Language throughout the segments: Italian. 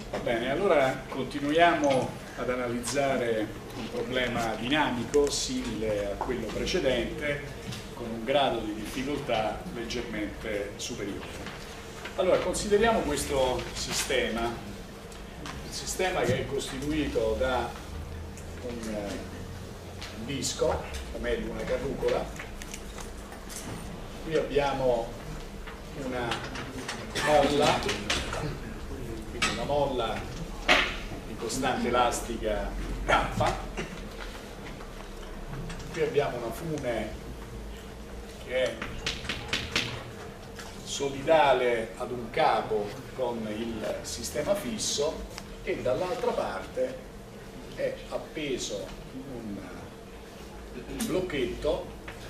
Va bene, allora continuiamo ad analizzare un problema dinamico simile a quello precedente con un grado di difficoltà leggermente superiore. Allora, consideriamo questo sistema, il sistema che è costituito da un disco, o meglio una carrucola. Qui abbiamo una molla, quindi una molla di costante elastica K. Qui abbiamo una fune che è solidale ad un capo con il sistema fisso e dall'altra parte è appeso un blocchetto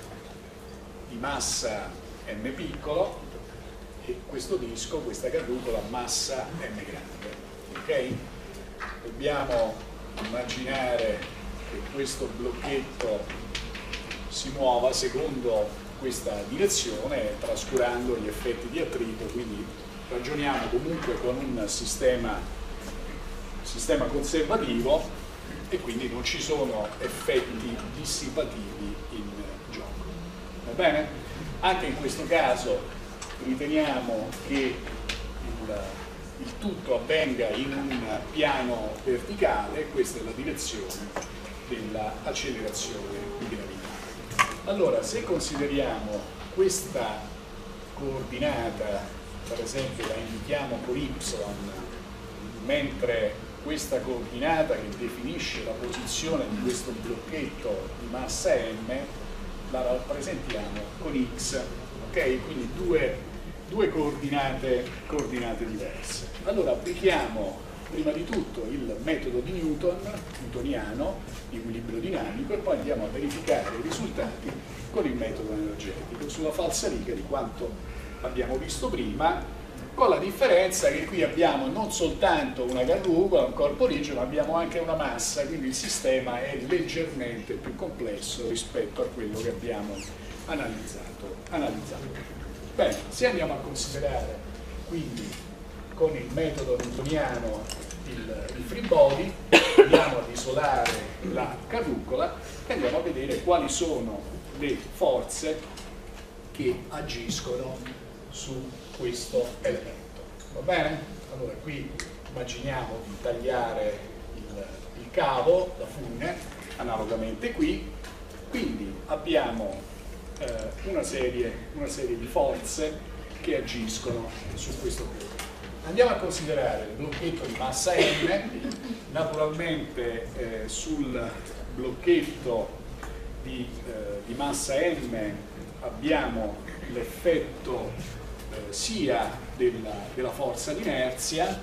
di massa m piccolo e questo disco, questa carrucola, massa m grande. Ok? Dobbiamo immaginare che questo blocchetto si muova secondo questa direzione, trascurando gli effetti di attrito, quindi ragioniamo comunque con un sistema conservativo e quindi non ci sono effetti dissipativi in gioco. Va bene? Anche in questo caso riteniamo che il tutto avvenga in un piano verticale, questa è la direzione dell'accelerazione di gravità. Allora, se consideriamo questa coordinata, per esempio la indichiamo con y, mentre questa coordinata che definisce la posizione di questo blocchetto di massa m la rappresentiamo con x, ok? Quindi due coordinate diverse. Allora applichiamo prima di tutto il metodo di newtoniano di equilibrio dinamico e poi andiamo a verificare i risultati con il metodo energetico sulla falsariga di quanto abbiamo visto prima, con la differenza che qui abbiamo non soltanto una carrucola, un corpo rigido, ma abbiamo anche una massa, quindi il sistema è leggermente più complesso rispetto a quello che abbiamo analizzato. Bene, se andiamo a considerare quindi con il metodo newtoniano il free body, andiamo ad isolare la carrucola e andiamo a vedere quali sono le forze che agiscono su questo elemento. Va bene? Allora qui immaginiamo di tagliare il cavo, la fune, analogamente qui, quindi abbiamo una serie di forze che agiscono su questo blocco. Andiamo a considerare il blocchetto di massa m, naturalmente sul blocchetto di massa m abbiamo l'effetto sia della forza d'inerzia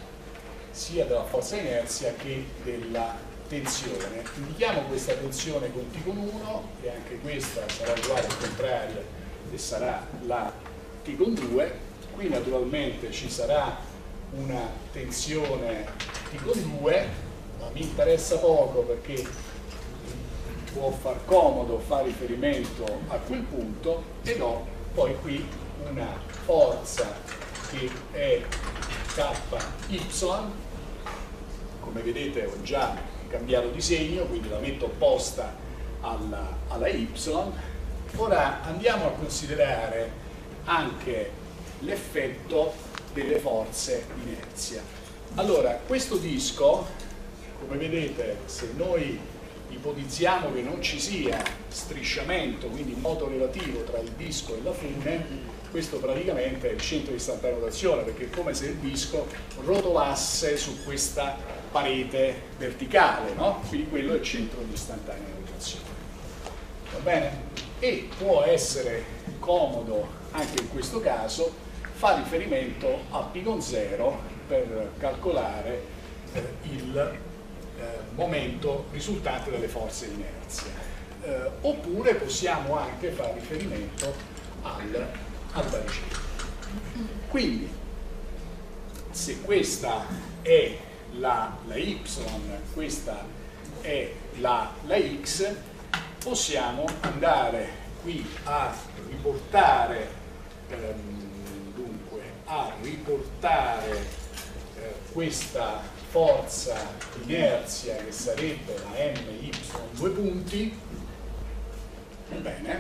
che della tensione. Indichiamo questa tensione con T con 1 e anche questa sarà uguale al contrario e sarà la T con 2. Qui naturalmente ci sarà una tensione T con 2, ma mi interessa poco perché può far comodo fare riferimento a quel punto, ed ho poi qui una forza che è KY, come vedete ho già cambiato di segno, quindi la metto opposta alla Y. Ora andiamo a considerare anche l'effetto delle forze di inerzia. Allora, questo disco, come vedete, se noi ipotizziamo che non ci sia strisciamento, quindi moto relativo tra il disco e la fune, questo praticamente è il centro di istantanea rotazione, perché è come se il disco rotolasse su questa parete verticale, no? Quindi quello è il centro di istantanea rotazione. Va bene? E può essere comodo anche in questo caso fare riferimento a P con 0 per calcolare il momento risultante dalle forze di inerzia. Oppure possiamo anche fare riferimento al baricentro. Quindi, se questa è la y, questa è la x, possiamo andare qui a riportare questa forza di inerzia che sarebbe la MY due punti, bene,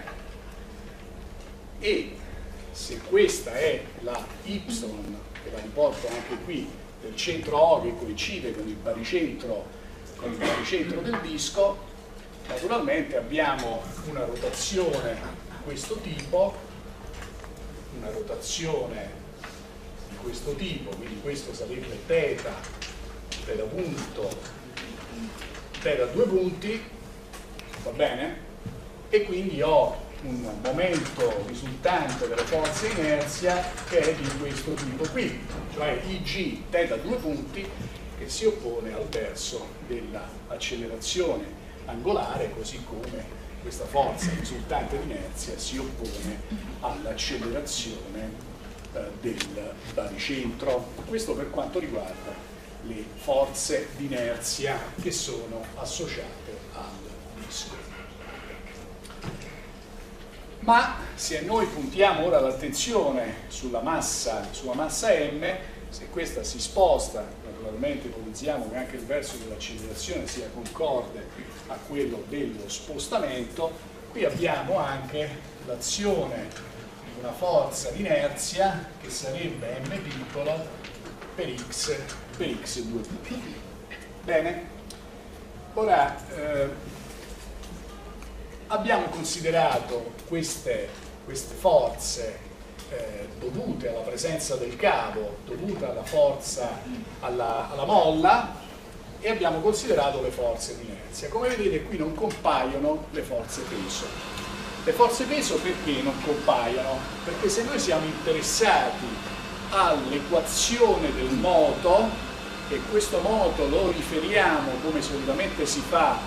e se questa è la Y, che la riporto anche qui, del centro O che coincide con il baricentro del disco, naturalmente abbiamo una rotazione di questo tipo, quindi questo sarebbe θ punto, θ due punti, va bene? E quindi ho un momento risultante delle forze inerzia che è di questo tipo qui, cioè IG θ due punti, che si oppone al verso dell'accelerazione angolare, così come questa forza risultante di inerzia si oppone all'accelerazione del baricentro. Questo per quanto riguarda le forze di inerzia che sono associate al disco. Ma se noi puntiamo ora l'attenzione sulla massa M, se questa si sposta, naturalmente ipotizziamo che anche il verso dell'accelerazione sia concorde a quello dello spostamento, qui abbiamo anche l'azione di una forza di inerzia che sarebbe m piccolo per x due punti. Bene? Ora abbiamo considerato queste forze dovute alla presenza del cavo, dovute alla forza, alla molla, e abbiamo considerato le forze di inerzia. Come vedete qui non compaiono le forze peso. Le forze peso perché non compaiono? Perché se noi siamo interessati all'equazione del moto, e questo moto lo riferiamo, come solitamente si fa,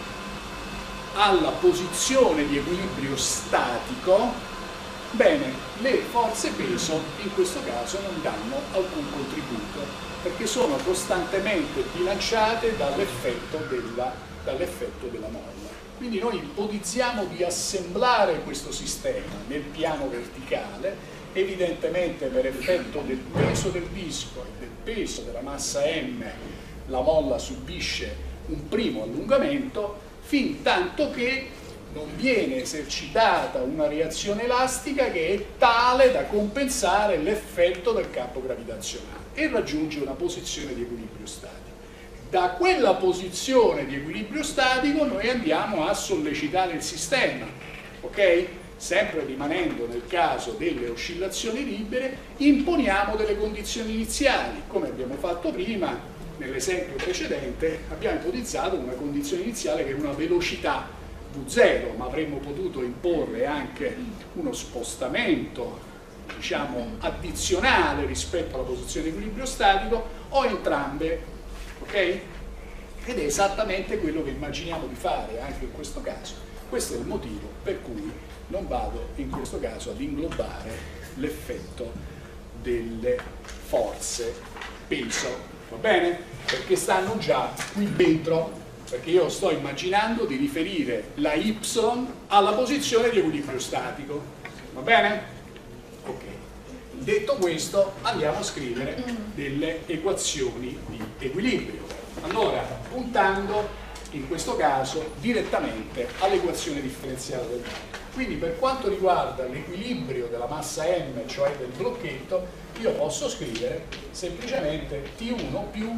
alla posizione di equilibrio statico, bene, le forze peso in questo caso non danno alcun contributo, perché sono costantemente bilanciate dall'effetto della molla. Quindi noi ipotizziamo di assemblare questo sistema nel piano verticale, evidentemente per effetto del peso del disco e del peso della massa M la molla subisce un primo allungamento, fin tanto che non viene esercitata una reazione elastica che è tale da compensare l'effetto del campo gravitazionale e raggiunge una posizione di equilibrio statico. Da quella posizione di equilibrio statico noi andiamo a sollecitare il sistema, ok? Sempre rimanendo nel caso delle oscillazioni libere, imponiamo delle condizioni iniziali, come abbiamo fatto prima nell'esempio precedente. Abbiamo ipotizzato una condizione iniziale che è una velocità V0, ma avremmo potuto imporre anche uno spostamento, diciamo, addizionale rispetto alla posizione di equilibrio statico, o entrambe, ok? Ed è esattamente quello che immaginiamo di fare anche in questo caso. Questo è il motivo per cui non vado in questo caso ad inglobare l'effetto delle forze peso, va bene? Perché stanno già qui dentro, perché io sto immaginando di riferire la Y alla posizione di equilibrio statico, va bene? Ok. Detto questo, andiamo a scrivere delle equazioni di equilibrio. Allora, puntando in questo caso direttamente all'equazione differenziale del moto. Quindi per quanto riguarda l'equilibrio della massa M, cioè del blocchetto, io posso scrivere semplicemente T1 più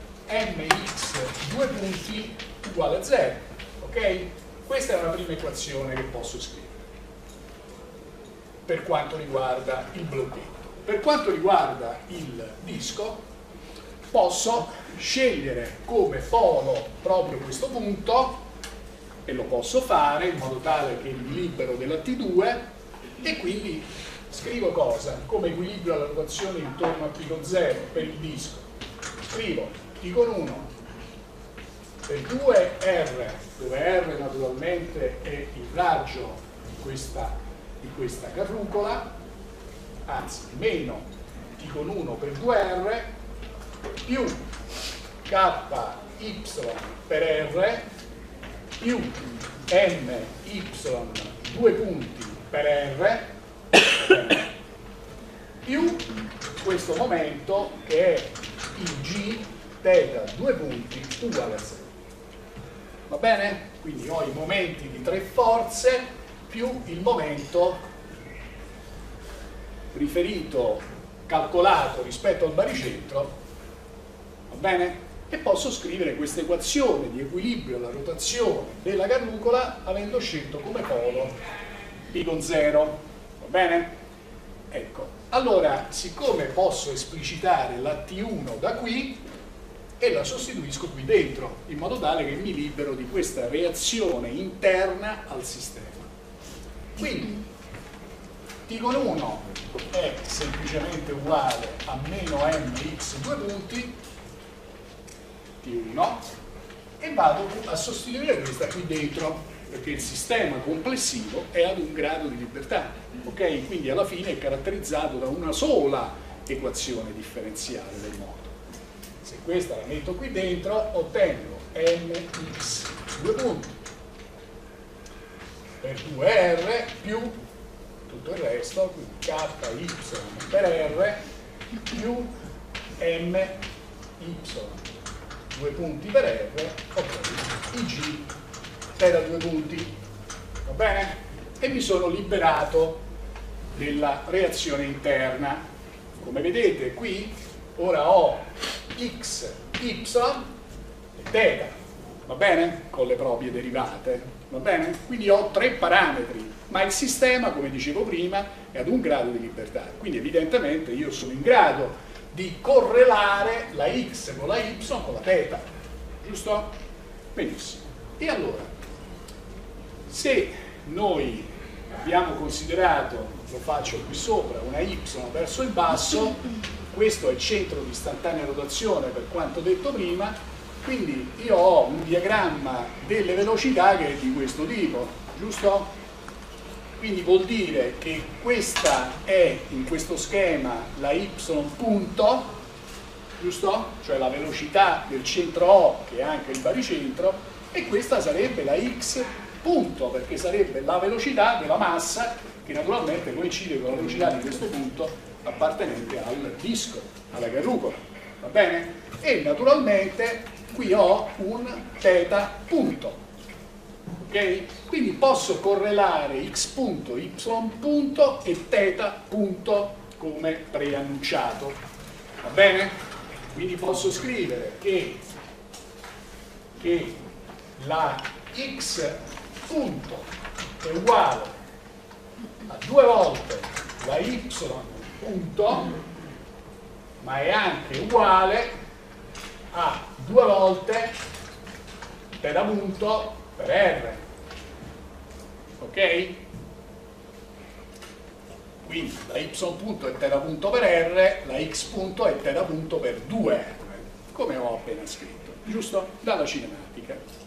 mx due punti uguale a 0, ok? Questa è una prima equazione che posso scrivere per quanto riguarda il blocchetto. Per quanto riguarda il disco, posso scegliere come polo proprio questo punto, e lo posso fare in modo tale che mi libero della T2, e quindi scrivo cosa? Come equilibrio alla rotazione intorno a T con 0 per il disco. Scrivo T con 1 per 2R, dove R naturalmente è il raggio di questa carrucola, anzi meno T con 1 per 2R, più KY per R, più MY due punti per R, più questo momento che è il G θ 2 punti uguale a 0. Va bene? Quindi ho i momenti di 3 forze più il momento riferito, calcolato rispetto al baricentro, va bene? E posso scrivere questa equazione di equilibrio alla rotazione della carrucola avendo scelto come polo P con 0, va bene? Ecco, allora siccome posso esplicitare la T1 da qui e la sostituisco qui dentro, in modo tale che mi libero di questa reazione interna al sistema. Quindi T con 1 è semplicemente uguale a meno mx 2 punti T1 e vado a sostituire questa qui dentro perché il sistema complessivo è ad un grado di libertà, ok? Quindi alla fine è caratterizzato da una sola equazione differenziale del moto. Se questa la metto qui dentro ottengo mx 2 punti per 2r più tutto il resto, quindi ky per r più my 2 punti per r, ok, ig θ 2 punti, va bene? E mi sono liberato della reazione interna. Come vedete qui ora ho x, y e θ, va bene? Con le proprie derivate, va bene? Quindi ho 3 parametri, ma il sistema, come dicevo prima, è ad un grado di libertà, quindi evidentemente io sono in grado di correlare la x con la y con la θ, giusto? Benissimo. E allora, se noi abbiamo considerato, lo faccio qui sopra, una y verso il basso, questo è il centro di istantanea rotazione per quanto detto prima, quindi io ho un diagramma delle velocità che è di questo tipo, giusto? Quindi vuol dire che questa è in questo schema la y punto, giusto? Cioè la velocità del centro O che è anche il baricentro, e questa sarebbe la x punto perché sarebbe la velocità della massa che naturalmente coincide con la velocità di questo punto appartenente al disco, alla carrucola, va bene? E naturalmente qui ho un θ punto. Okay? Quindi posso correlare x punto, y punto e θ punto come preannunciato, va bene? Quindi posso scrivere che la x punto è uguale a 2 volte la y punto, ma è anche uguale a 2 volte θ punto per r, ok? Quindi la y punto è θ punto per r, la x punto è θ punto per 2r, come ho appena scritto, giusto? Dalla cinematica.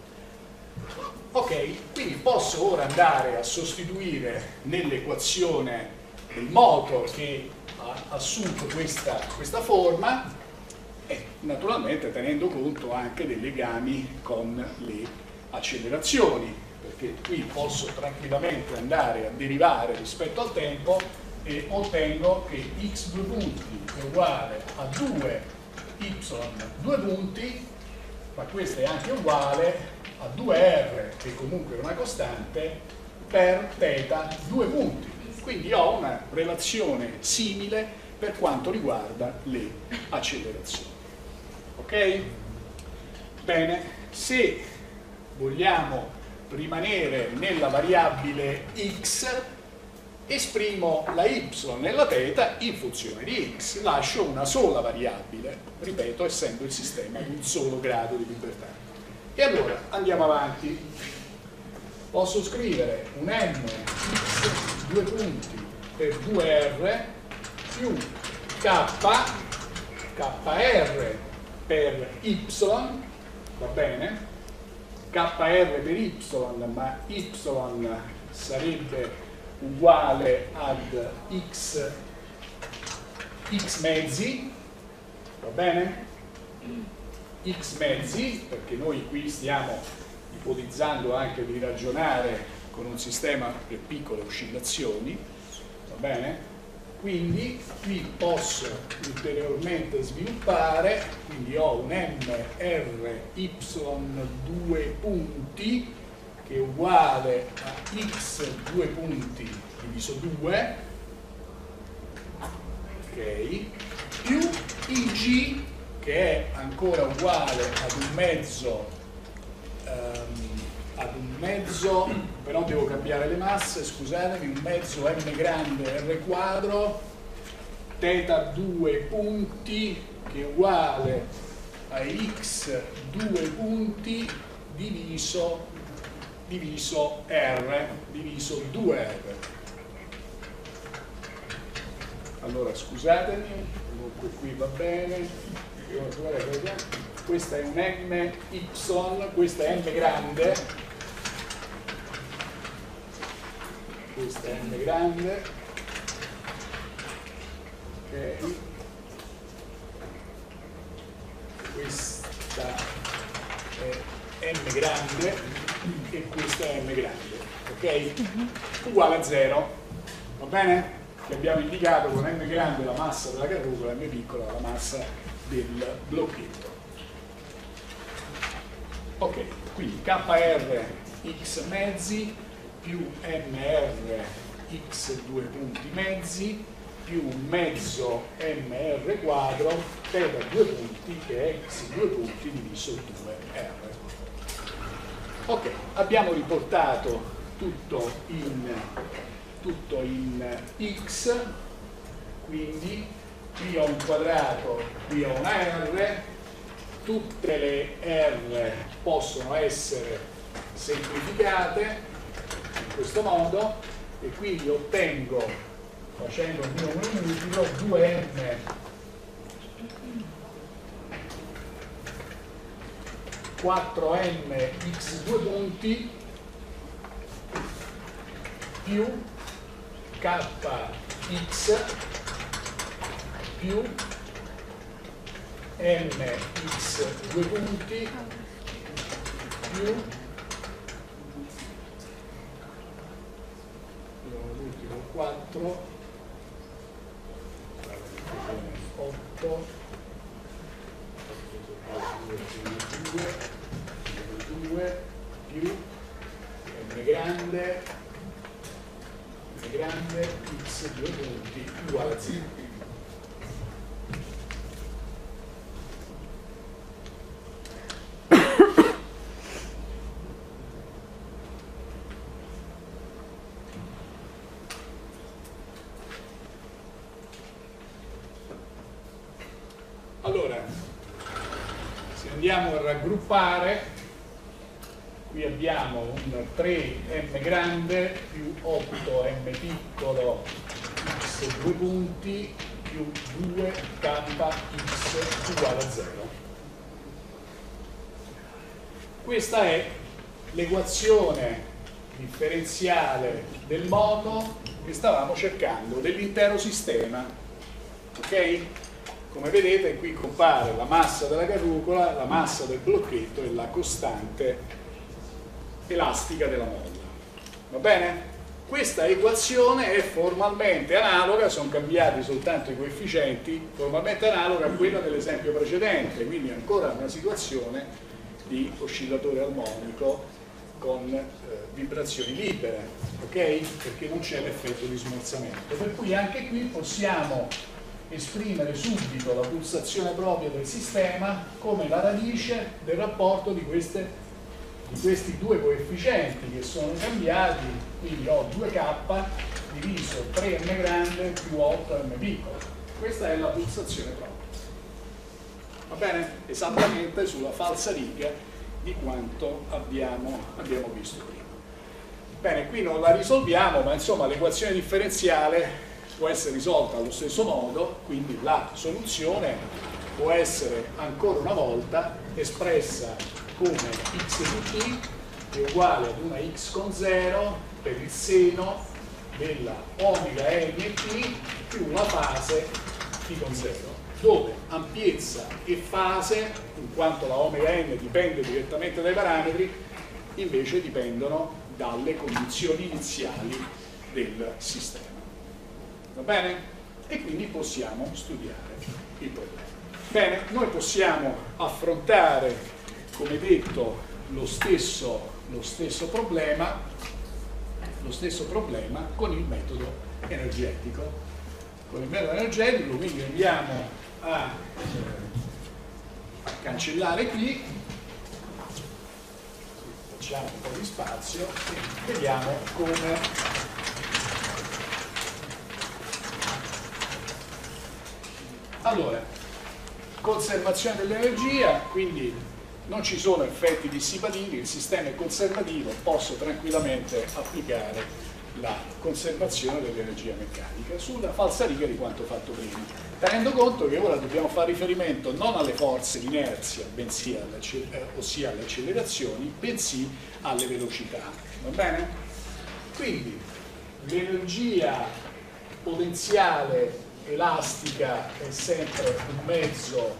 Ok, quindi posso ora andare a sostituire nell'equazione del moto che ha assunto questa forma e naturalmente tenendo conto anche dei legami con le accelerazioni, perché qui posso tranquillamente andare a derivare rispetto al tempo e ottengo che x 2 punti è uguale a 2 y 2 punti, ma questo è anche uguale a 2r, che comunque è una costante, per θ 2 punti. Quindi ho una relazione simile per quanto riguarda le accelerazioni. Ok? Bene, se vogliamo rimanere nella variabile x, esprimo la y e la θ in funzione di x, lascio una sola variabile, ripeto, essendo il sistema ad un solo grado di libertà. E allora andiamo avanti. Posso scrivere un mx 2 punti per 2r più kr per y, va bene? Kr per y, ma y sarebbe uguale ad x mezzi, va bene? X mezzi, perché noi qui stiamo ipotizzando anche di ragionare con un sistema per piccole oscillazioni, va bene? Quindi qui posso ulteriormente sviluppare, quindi ho un MRY 2 punti che è uguale a x 2 punti diviso 2, ok, più IG che è ancora uguale ad un mezzo, però devo cambiare le masse, scusatemi, un mezzo m grande r quadro θ 2 punti che è uguale a x 2 punti diviso R diviso 2R. Allora scusatemi, comunque qui va bene, questa è un MY, questa è M grande, questa è M grande, ok, questa è M grande e questa è M grande, ok? Uguale a 0, va bene? Che abbiamo indicato con M grande la massa della carrucola e M piccola la massa del blocchetto. Ok, quindi KR x mezzi più MR x 2 punti mezzi più un mezzo MR quadro θ 2 punti che è x 2 punti diviso 2R. Ok, abbiamo riportato tutto in x, quindi qui ho un quadrato, qui ho una R, tutte le R possono essere semplificate in questo modo e quindi ottengo, facendo il mio multiplo, 2m 4m x 2 punti più kx più mx 2 punti più 4 8 2 più m grande x 2 punti uguale a 0. Allora, se andiamo a raggruppare, qui abbiamo un 3m grande più 8m piccolo x 2 punti più 2kx uguale a 0. Questa è l'equazione differenziale del moto che stavamo cercando, dell'intero sistema. Ok? Come vedete qui compare la massa della carrucola, la massa del blocchetto e la costante elastica della molla. Va bene? Questa equazione è formalmente analoga, sono cambiati soltanto i coefficienti, formalmente analoga a quella dell'esempio precedente, quindi ancora una situazione di oscillatore armonico con vibrazioni libere, ok? Perché non c'è l'effetto di smorzamento. Per cui anche qui possiamo esprimere subito la pulsazione propria del sistema come la radice del rapporto di questi due coefficienti che sono cambiati, quindi ho 2k diviso 3m grande più 8m piccolo. Questa è la pulsazione propria. Va bene? Esattamente sulla falsariga di quanto abbiamo visto prima. Bene, qui non la risolviamo, ma insomma l'equazione differenziale può essere risolta allo stesso modo, quindi la soluzione può essere ancora una volta espressa come x di t è uguale ad una x con 0 per il seno della omega n e t più la fase t con 0, dove ampiezza e fase, in quanto la omega n dipende direttamente dai parametri, invece dipendono dalle condizioni iniziali del sistema. Va bene? e quindi possiamo studiare il problema. Bene, noi possiamo affrontare, come detto, lo stesso problema con il metodo energetico. Con il metodo energetico quindi andiamo a cancellare qui, facciamo un po' di spazio e vediamo come allora, conservazione dell'energia, quindi non ci sono effetti dissipativi, il sistema è conservativo, posso tranquillamente applicare la conservazione dell'energia meccanica sulla falsariga di quanto fatto prima, tenendo conto che ora dobbiamo fare riferimento non alle forze di inerzia, bensì ossia alle accelerazioni, bensì alle velocità. Va bene? Quindi l'energia potenziale elastica è sempre un mezzo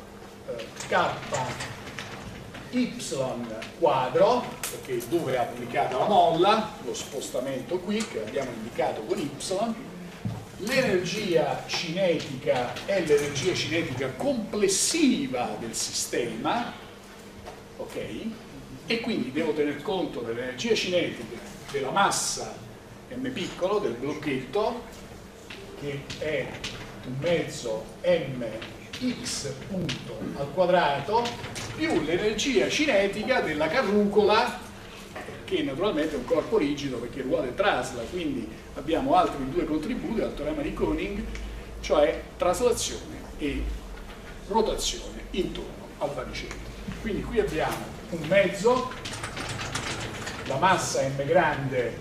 KY quadro, perché dove è applicata la molla, lo spostamento qui che abbiamo indicato con Y. L'energia cinetica è l'energia cinetica complessiva del sistema, ok? E quindi devo tener conto dell'energia cinetica della massa m piccolo del blocchetto, che è un mezzo mx punto al quadrato, più l'energia cinetica della carrucola, che naturalmente è un corpo rigido perché ruota e trasla, quindi abbiamo altri due contributi al teorema di Koenig, cioè traslazione e rotazione intorno al baricentro. Quindi qui abbiamo un mezzo, la massa m grande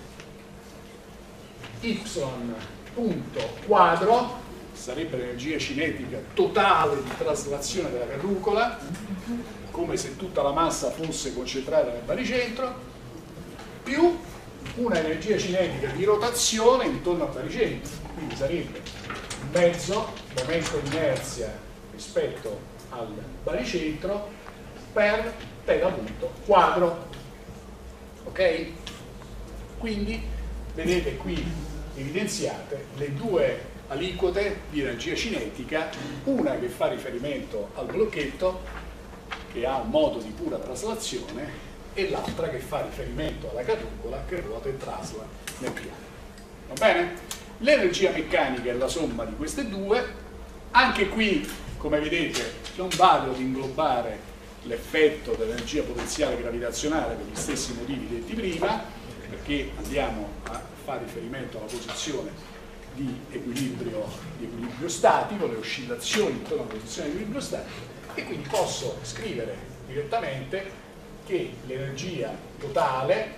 y punto quadro, sarebbe l'energia cinetica totale di traslazione della carrucola, come se tutta la massa fosse concentrata nel baricentro, più una energia cinetica di rotazione intorno al baricentro, quindi sarebbe un mezzo momento di inerzia rispetto al baricentro per θ punto quadro. Ok? Quindi vedete qui evidenziate le due aliquote di energia cinetica, una che fa riferimento al blocchetto che ha un modo di pura traslazione e l'altra che fa riferimento alla carrucola che ruota e trasla nel piano. Va bene? L'energia meccanica è la somma di queste due. Anche qui, come vedete, non vado ad inglobare l'effetto dell'energia potenziale gravitazionale per gli stessi motivi detti prima, perché andiamo a fare riferimento alla posizione di equilibrio statico, le oscillazioni intorno alla posizione di equilibrio statico, e quindi posso scrivere direttamente che l'energia totale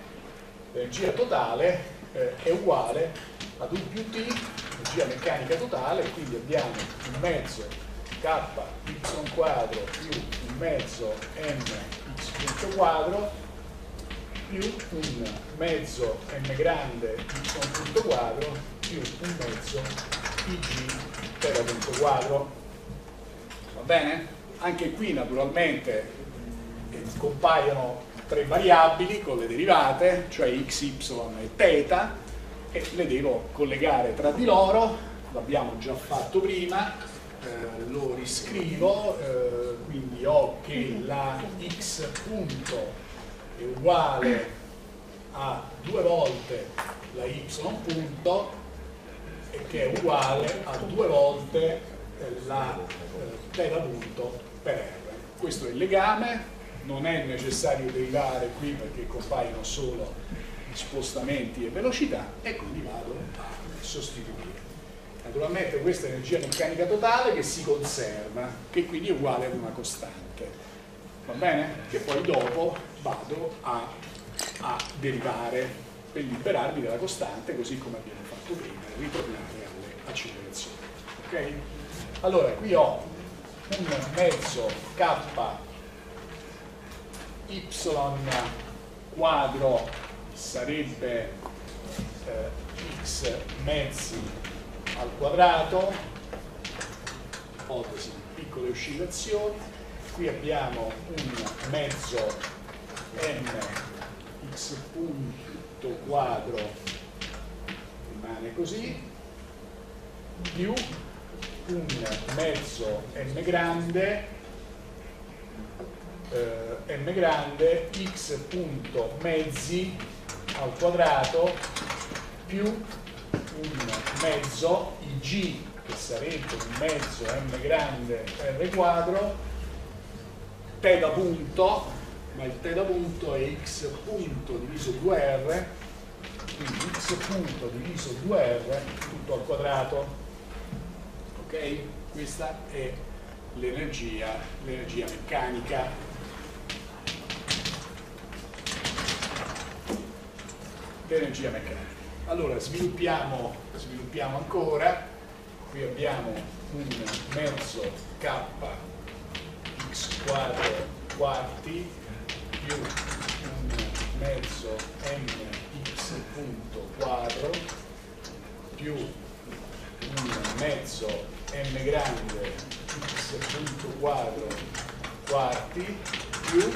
è uguale ad U più T, energia meccanica totale, quindi abbiamo un mezzo KY quadro più un mezzo mx punto quadro più un mezzo m grande y punto quadro più un mezzo ig per punto quadro. Va bene? Anche qui naturalmente compaiono tre variabili con le derivate, cioè x, y e θ, e le devo collegare tra di loro. L'abbiamo già fatto prima, lo riscrivo, quindi ho che la x punto è uguale a 2 volte la y punto, e che è uguale a 2 volte la θ punto per r. Questo è il legame, non è necessario derivare qui perché compaiono solo spostamenti e velocità, e quindi vado a sostituire. Naturalmente questa è energia meccanica totale che si conserva, che quindi è uguale ad una costante, va bene? Che poi dopo vado a derivare per liberarmi della costante, così come abbiamo fatto prima, e ritornare alle accelerazioni. Ok? Allora, qui ho un mezzo y quadro, sarebbe x mezzi al quadrato, ipotesi di piccole oscillazioni. Qui abbiamo un mezzo mx punto quadro, rimane così, più un mezzo m grande x punto mezzi al quadrato più un mezzo ig, che sarebbe un mezzo m grande r quadro, θ punto, ma il θ punto è x punto diviso 2r, quindi x punto diviso 2r tutto al quadrato. Ok? Questa è l'energia meccanica. L'energia meccanica. Allora sviluppiamo ancora. Qui abbiamo un mezzo k x quadro quarti più un mezzo m x punto quadro più un mezzo m grande x punto quadro quarti più,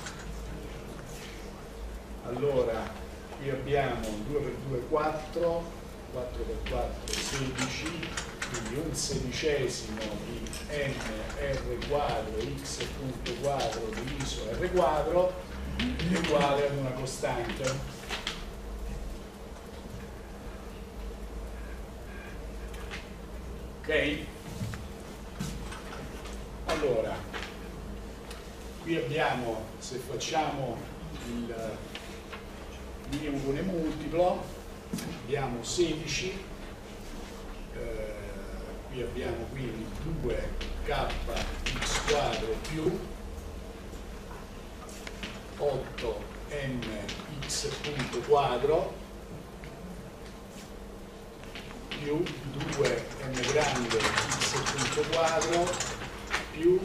allora qui abbiamo 2 per 2 4, 4 per 4 16, quindi un sedicesimo di mr quadro x punto quadro diviso r quadro è uguale ad una costante. Ok? Allora, qui abbiamo, se facciamo il minimo multiplo, abbiamo 16, qui abbiamo quindi 2k x quadro più 8m x punto quadro più 2m grande x punto quadro più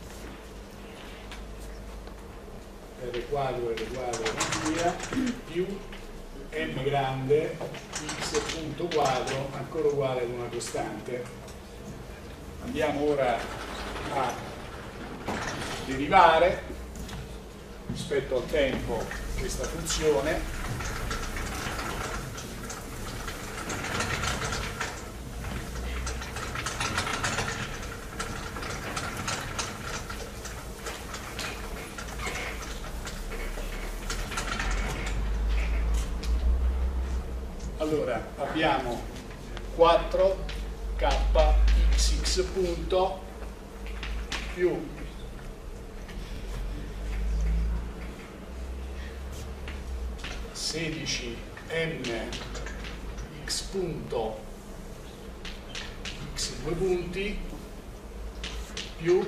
r quadro e via più m grande x punto quadro ancora uguale ad una costante. Andiamo ora a derivare rispetto al tempo questa funzione. Allora abbiamo 4kxx punto più 16m x punto x due punti più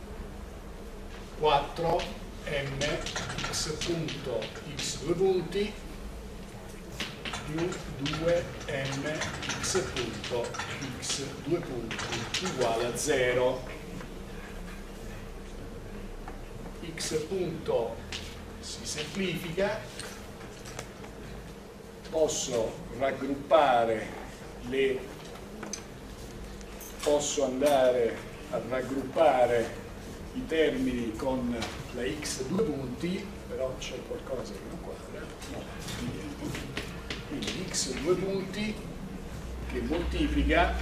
4m x punto x due punti più 2m x punto x due punti uguale a 0. X punto si semplifica, posso andare a raggruppare i termini con la x due punti, però c'è qualcosa che non quadra, no, quindi x due punti che moltiplica,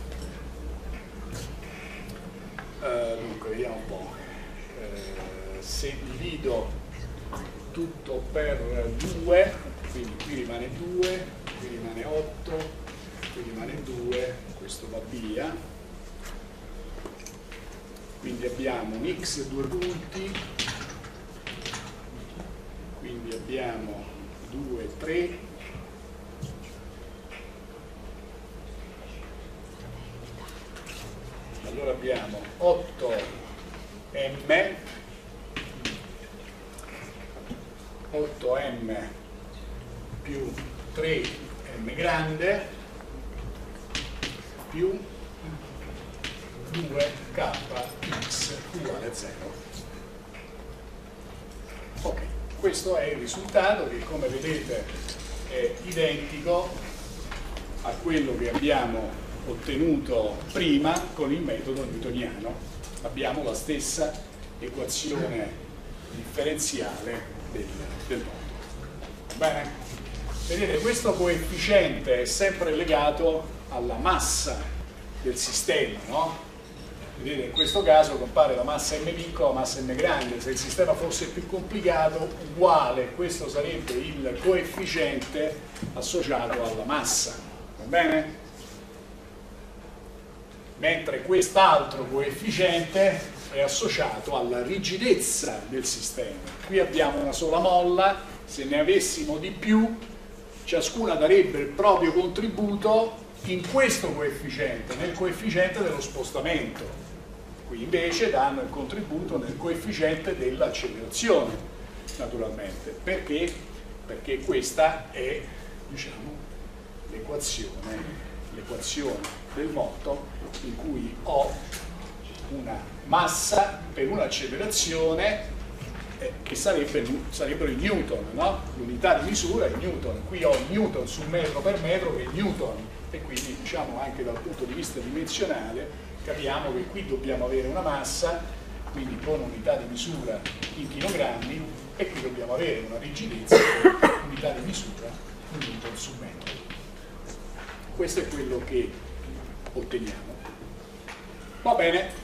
dunque vediamo un po', se divido tutto per 2, quindi qui rimane 2, qui rimane 8, qui rimane 2, questo va via, quindi abbiamo un x due punti, quindi abbiamo 2, 3, allora abbiamo 8m più 3m grande più 2kx uguale a 0. Ok, questo è il risultato che, come vedete, è identico a quello che abbiamo ottenuto prima con il metodo newtoniano. Abbiamo la stessa equazione differenziale del mondo. Bene? Vedete, questo coefficiente è sempre legato alla massa del sistema, no? Vedete, in questo caso compare la massa m piccola, la massa m grande. Se il sistema fosse più complicato, uguale, questo sarebbe il coefficiente associato alla massa, va bene? Mentre quest'altro coefficiente è associato alla rigidezza del sistema. Qui abbiamo una sola molla, se ne avessimo di più, ciascuna darebbe il proprio contributo in questo coefficiente, nel coefficiente dello spostamento. Qui invece danno il contributo nel coefficiente dell'accelerazione, naturalmente. Perché? Perché questa è, diciamo, l'equazione del moto, in cui ho una massa per un'accelerazione che sarebbero i newton, no? L'unità di misura è newton. Qui ho newton su metro per metro, che è newton, e quindi, diciamo, anche dal punto di vista dimensionale capiamo che qui dobbiamo avere una massa, quindi con unità di misura in chilogrammi, e qui dobbiamo avere una rigidezza con unità di misura in newton su metro. Questo è quello che otteniamo. Va bene.